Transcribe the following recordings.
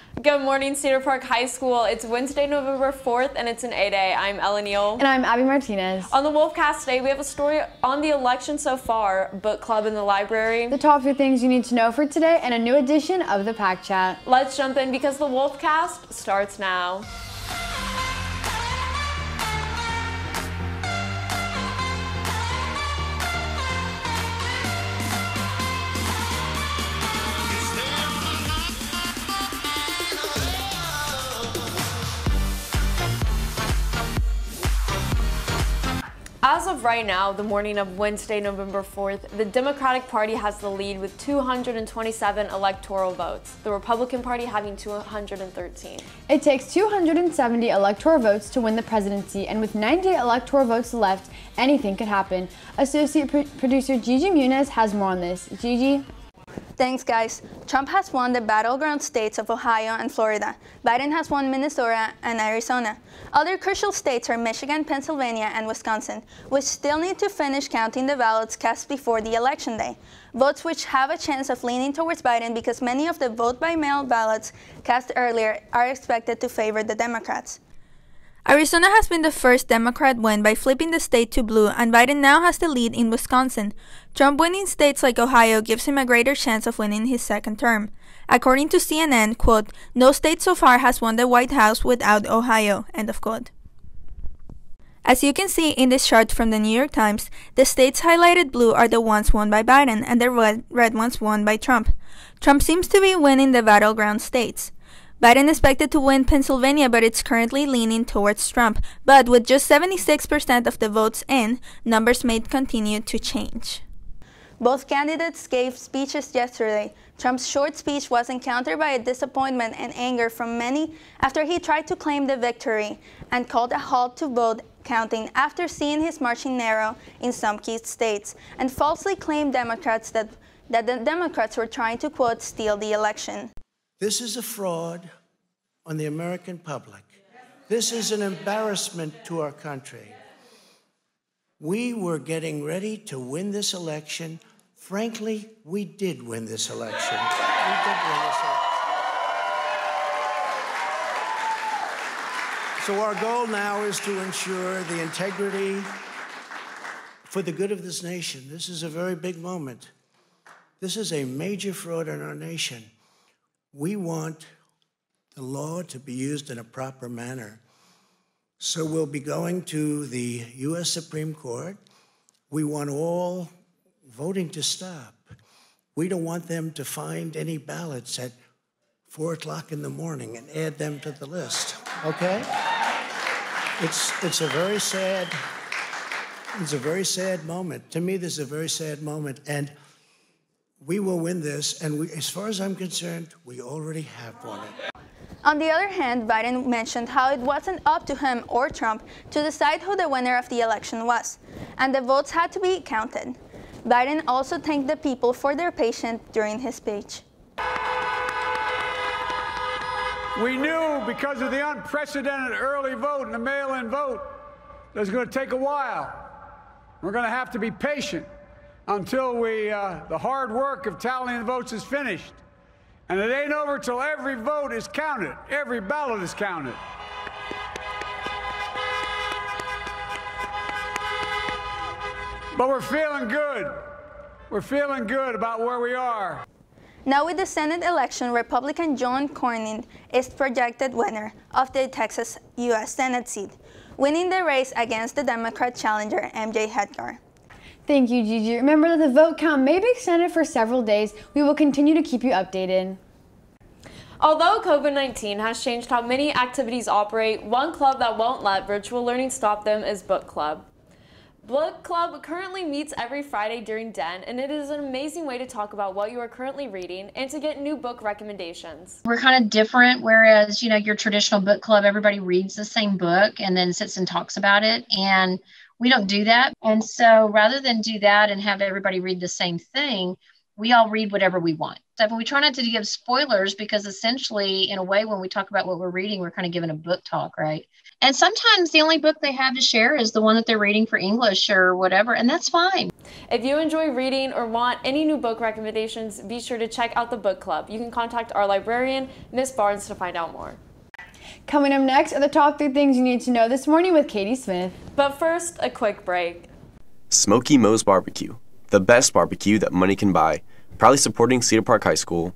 Good morning, Cedar Park High School. It's Wednesday, November 4th, and it's an A-Day. I'm Ella Neal. And I'm Abby Martinez. On the Wolfcast today, we have a story on the election so far, book club in the library, the top 3 things you need to know for today, and a new edition of the Pack Chat. Let's jump in because the Wolfcast starts now. As of right now, the morning of Wednesday, November 4th, the Democratic Party has the lead with 227 electoral votes, the Republican Party having 213. It takes 270 electoral votes to win the presidency, and with 98 electoral votes left, anything could happen. Associate producer Gigi Muniz has more on this. Gigi? Thanks, guys. Trump has won the battleground states of Ohio and Florida. Biden has won Minnesota and Arizona. Other crucial states are Michigan, Pennsylvania, and Wisconsin, which still need to finish counting the ballots cast before the election day. Votes which have a chance of leaning towards Biden because many of the vote-by-mail ballots cast earlier are expected to favor the Democrats. Arizona has been the first Democrat win by flipping the state to blue, and Biden now has the lead in Wisconsin. Trump winning states like Ohio gives him a greater chance of winning his second term. According to CNN, quote, "No state so far has won the White House without Ohio," end of quote. As you can see in this chart from the New York Times, the states highlighted blue are the ones won by Biden, and the red ones won by Trump. Trump seems to be winning the battleground states. Biden expected to win Pennsylvania, but it's currently leaning towards Trump. But with just 76% of the votes in, numbers may continue to change. Both candidates gave speeches yesterday. Trump's short speech was encountered by a disappointment and anger from many after he tried to claim the victory and called a halt to vote counting after seeing his margin narrow in some key states, and falsely claimed Democrats that the Democrats were trying to, quote, steal the election. This is a fraud on the American public. This is an embarrassment to our country. We were getting ready to win this election. Frankly, we did win this election. We did win this election. So our goal now is to ensure the integrity for the good of this nation. This is a very big moment. This is a major fraud in our nation. We want the law to be used in a proper manner. So we'll be going to the U.S. Supreme Court. We want all voting to stop. We don't want them to find any ballots at 4 o'clock in the morning and add them to the list, okay? It's a very sad moment. To me, this is a very sad moment. And we will win this, and as far as I'm concerned, we already have won it. On the other hand, Biden mentioned how it wasn't up to him or Trump to decide who the winner of the election was, and the votes had to be counted. Biden also thanked the people for their patience during his speech. We knew because of the unprecedented early vote and the mail-in vote that it was going to take a while. We're going to have to be patient until the hard work of tallying the votes is finished. And it ain't over till every vote is counted, every ballot is counted. But we're feeling good. We're feeling good about where we are. Now with the Senate election, Republican John Cornyn is projected winner of the Texas U.S. Senate seat, winning the race against the Democrat challenger MJ Hegar. Thank you, Gigi. Remember that the vote count may be extended for several days. We will continue to keep you updated. Although COVID-19 has changed how many activities operate, one club that won't let virtual learning stop them is Book Club. Book Club currently meets every Friday during Den, and it is an amazing way to talk about what you are currently reading and to get new book recommendations. We're kind of different, whereas, your traditional book club, everybody reads the same book and then sits and talks about it, and we don't do that. And so rather than do that and have everybody read the same thing, we all read whatever we want. stuff. And we try not to give spoilers because essentially, in a way, when we talk about what we're reading, we're kind of giving a book talk, right? And sometimes the only book they have to share is the one that they're reading for English or whatever, and that's fine. If you enjoy reading or want any new book recommendations, be sure to check out the book club. You can contact our librarian, Miss Barnes, to find out more. Coming up next are the top 3 things you need to know this morning with Katie Smith. But first, a quick break. Smoky Moe's Barbecue, the best barbecue that money can buy. Proudly supporting Cedar Park High School.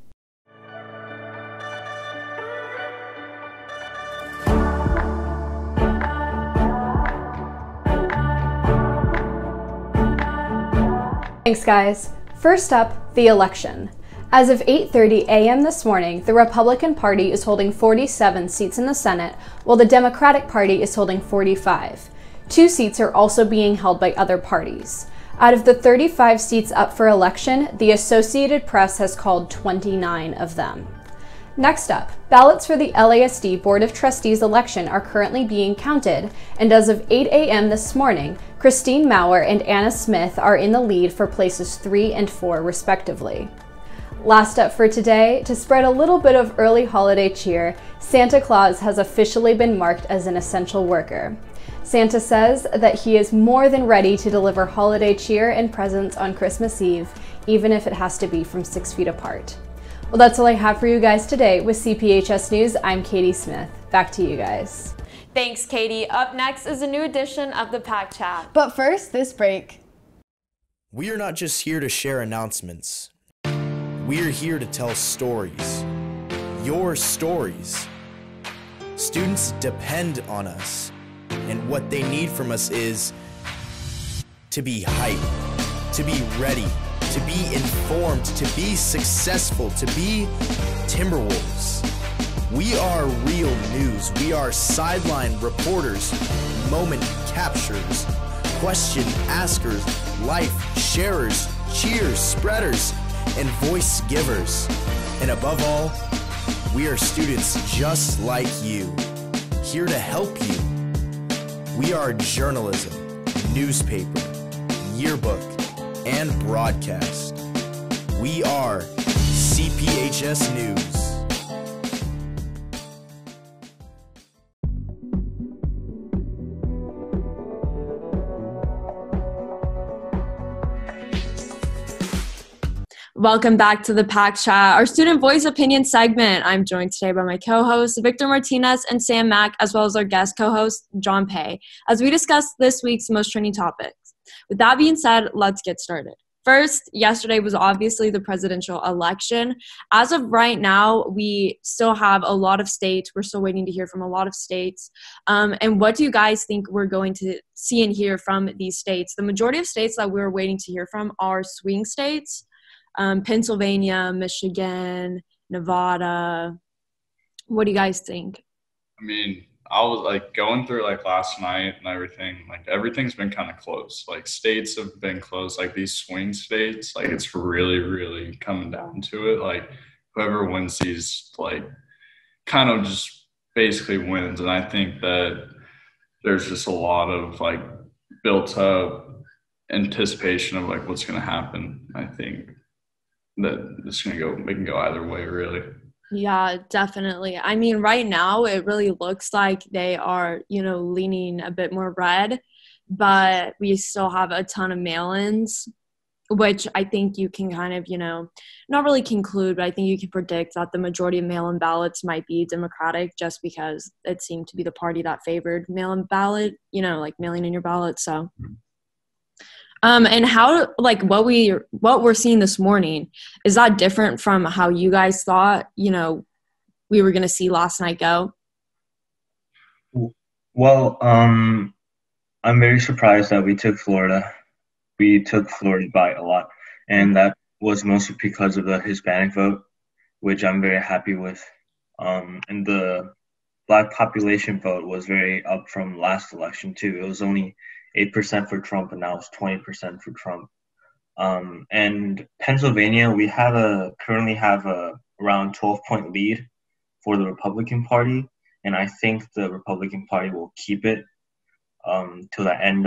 Thanks, guys. First up, the election. As of 8:30 a.m. this morning, the Republican Party is holding 47 seats in the Senate, while the Democratic Party is holding 45. 2 seats are also being held by other parties. Out of the 35 seats up for election, the Associated Press has called 29 of them. Next up, ballots for the LASD Board of Trustees election are currently being counted, and as of 8 a.m. this morning, Christine Maurer and Anna Smith are in the lead for places 3 and 4 respectively. Last up for today, to spread a little bit of early holiday cheer, Santa Claus has officially been marked as an essential worker. Santa says that he is more than ready to deliver holiday cheer and presents on Christmas Eve, even if it has to be from 6 feet apart. Well, that's all I have for you guys today. With CPHS News, I'm Katie Smith. Back to you guys. Thanks, Katie. Up next is a new edition of the Pack Chat. But first, this break. We are not just here to share announcements. We are here to tell stories. Your stories. Students depend on us. And what they need from us is to be hyped, to be ready, to be informed, to be successful, to be Timberwolves. We are real news. We are sideline reporters, moment capturers, question askers, life sharers, cheers spreaders, and voice givers. And above all, we are students just like you, here to help you. We are journalism, newspaper, yearbook, and broadcast. We are CPHS News. Welcome back to the Pack Chat, our student voice opinion segment. I'm joined today by my co-hosts, Victor Martinez and Sam Mack, as well as our guest co-host, John Pay, as we discuss this week's most trending topics. With that being said, let's get started. First, yesterday was obviously the presidential election. As of right now, we still have a lot of states. We're still waiting to hear from a lot of states. And what do you guys think we're going to see and hear from these states? The majority of states that we're waiting to hear from are swing states. Pennsylvania, Michigan, Nevada. What do you guys think? I mean, I was like going through like last night and everything, like everything's been kind of close. Like states have been close, like these swing states, like it's really, really coming down to it. Like whoever wins these, like kind of just basically wins. And I think that there's just a lot of like built up anticipation of like what's going to happen. I think that it's going to go, it can go either way, really. Yeah, definitely. I mean, right now it really looks like they are, leaning a bit more red, but we still have a ton of mail-ins, which I think you can kind of, not really conclude, but I think you can predict that the majority of mail-in ballots might be Democratic just because it seemed to be the party that favored mail-in ballot, like mailing in your ballot. So and how, like, what we're seeing this morning, is that different from how you guys thought, we were going to see last night go? Well, I'm very surprised that we took Florida. We took Florida by a lot, and that was mostly because of the Hispanic vote, which I'm very happy with. And the Black population vote was very up from last election, too. It was only 8% for Trump, and now it's 20% for Trump. And Pennsylvania, we currently have a around 12-point lead for the Republican Party, and I think the Republican Party will keep it to the end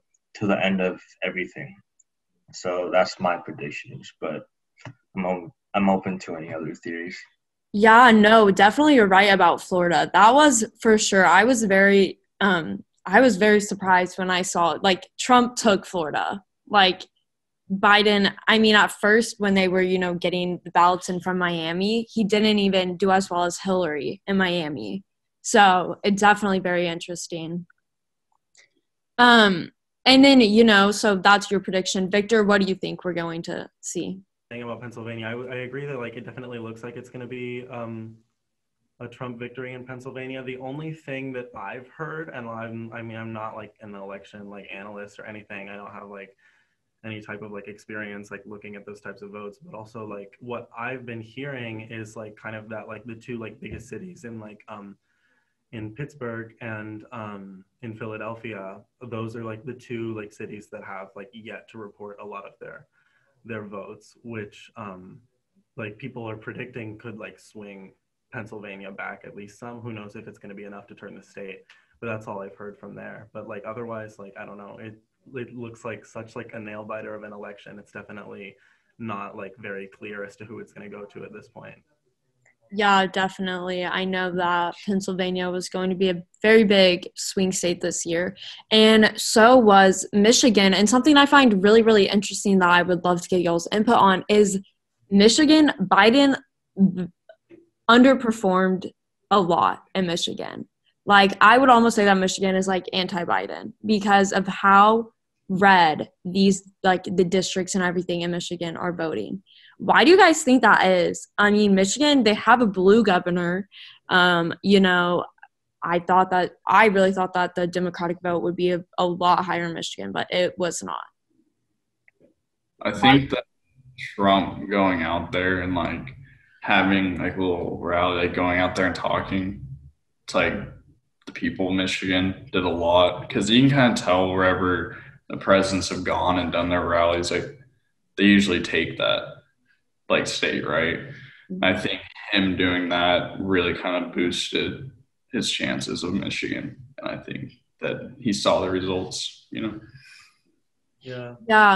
of everything. So that's my predictions, but I'm I'm open to any other theories. Yeah, no, definitely you're right about Florida. That was for sure. I was very surprised when I saw it. Like, Trump took Florida. Like, Biden, I mean, at first when they were, getting the ballots in from Miami, he didn't even do as well as Hillary in Miami. So it's definitely very interesting. And then, so that's your prediction. Victor, what do you think we're going to see? Thing about Pennsylvania, I agree that like it definitely looks like it's going to be a Trump victory in Pennsylvania. The only thing that I've heard, and I'm not like an election like analyst or anything. I don't have like any type of like experience like looking at those types of votes, but also like what I've been hearing is like kind of that like the two like biggest cities in Pittsburgh and in Philadelphia, those are like the two like cities that have like yet to report a lot of their votes, which like people are predicting could like swing Pennsylvania back at least some. Who knows if it's going to be enough to turn the state, but that's all I've heard from there. But like otherwise, like I don't know, it looks like such like a nail biter of an election. It's definitely not like very clear as to who it's going to go to at this point. Yeah, definitely. I know that Pennsylvania was going to be a very big swing state this year, and so was Michigan. And something I find really, really interesting that I would love to get y'all's input on is Michigan. Biden underperformed a lot in Michigan. Like, I would almost say that Michigan is like anti-Biden because of how red these like the districts and everything in Michigan are voting. Why do you guys think that is? I mean, Michigan, they have a blue governor. I really thought that the Democratic vote would be a lot higher in Michigan, but it was not. I think that Trump going out there and like having like a little rally, like going out there and talking to like the people of Michigan did a lot, because you can kind of tell wherever the presidents have gone and done their rallies, like they usually take that like state, right? I think him doing that really kind of boosted his chances of Michigan, and I think that he saw the results, Yeah.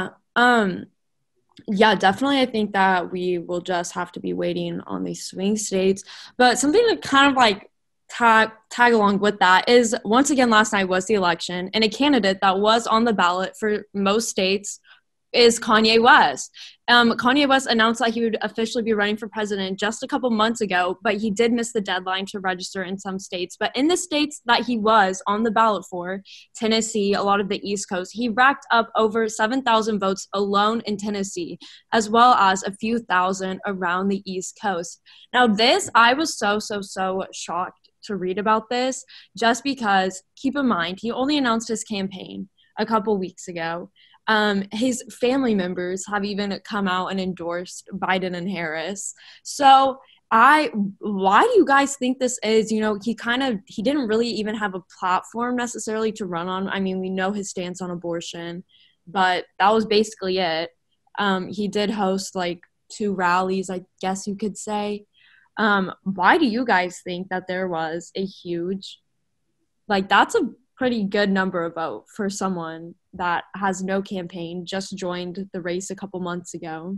Yeah, definitely. I think that we will just have to be waiting on these swing states. But something to kind of like tag along with that is, once again, last night was the election, and a candidate that was on the ballot for most states is Kanye West. Kanye West announced that he would officially be running for president just a couple months ago, but he did miss the deadline to register in some states. But in the states that he was on the ballot for, Tennessee, a lot of the East Coast, he racked up over 7,000 votes alone in Tennessee, as well as a few thousand around the East Coast. Now this, I was so shocked to read about this, just because, keep in mind, he only announced his campaign a couple weeks ago. His family members have even come out and endorsed Biden and Harris. So why do you guys think this is? He didn't really even have a platform necessarily to run on. I mean, we know his stance on abortion, but that was basically it. He did host like 2 rallies, I guess you could say. Why do you guys think that there was a huge, like, that's a pretty good number of vote for someone that has no campaign, just joined the race a couple months ago?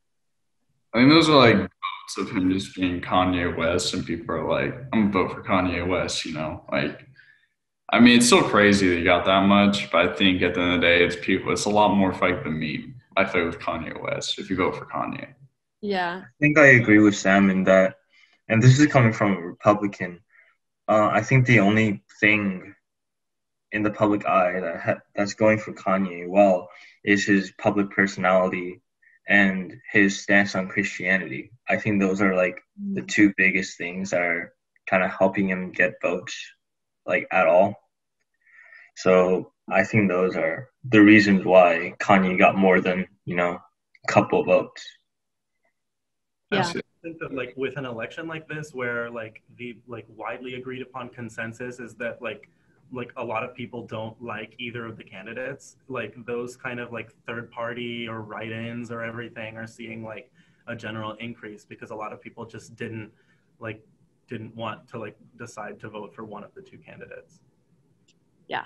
I think those are like votes of him just being Kanye West, and people are like, I'm gonna vote for Kanye West, like, I mean, it's still crazy that you got that much, but I think at the end of the day, it's a lot more fight than me. I fight with Kanye West if you vote for Kanye. Yeah. I think I agree with Sam in that, and this is coming from a Republican. I think the only thing in the public eye that's going for Kanye well is his public personality and his stance on Christianity. I think those are like the 2 biggest things that are kind of helping him get votes like at all. So I think those are the reasons why Kanye got more than, a couple votes. Yeah. I think that like with an election like this, where like the like widely agreed upon consensus is that like a lot of people don't like either of the candidates, like those kind of like third party or write-ins or everything are seeing like a general increase, because a lot of people just didn't want to like decide to vote for one of the 2 candidates. Yeah.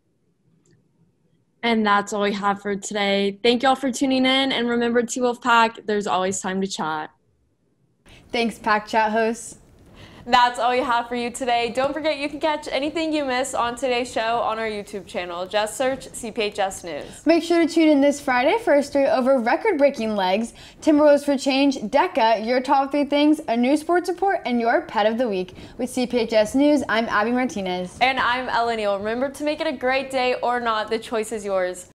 And that's all we have for today. Thank y'all for tuning in, and remember, T-Wolf Pack, there's always time to chat. Thanks, Pack Chat hosts. That's all we have for you today. Don't forget you can catch anything you miss on today's show on our YouTube channel. Just search CPHS News. Make sure to tune in this Friday for a story over record-breaking legs, Timberwolves for change, DECA, your top 3 things, a new sports report, and your pet of the week. With CPHS News, I'm Abby Martinez. And I'm Ella Neal. Remember to make it a great day or not, the choice is yours.